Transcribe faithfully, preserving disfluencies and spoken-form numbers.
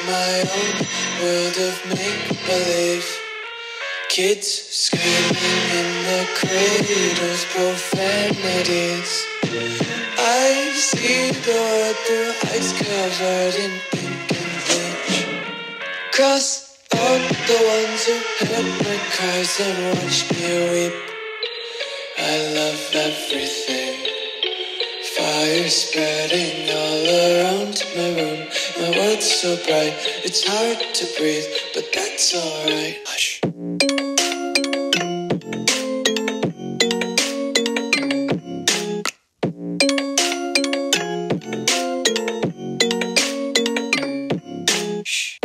my own world of make-believe. Kids screaming in the cradles, profanities. I see the world through ice covered in pink and bleach. Cross out the ones who heard my cries and watched me weep. I love everything. Fire spreading all around my room. My world's so bright, it's hard to breathe, but that's alright. Hush. Shh.